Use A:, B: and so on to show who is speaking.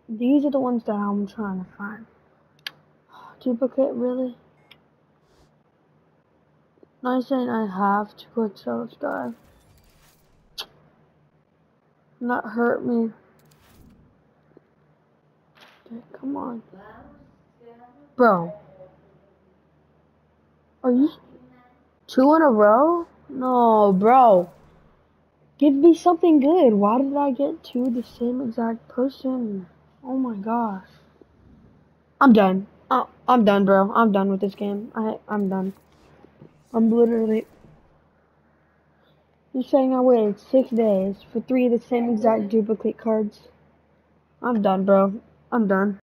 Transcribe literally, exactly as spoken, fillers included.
A: These are the ones that I'm trying to find. Duplicate, really? Not saying I have to go to this guy. Not hurt me. Okay, come on. Bro. Are you two in a row? No, bro. Give me something good. Why did I get two the same exact person? Oh my gosh. I'm done. Uh, I'm done, bro. I'm done with this game. I, I'm done. I'm literally... You're saying I waited six days for three of the same exact duplicate cards? I'm done, bro. I'm done.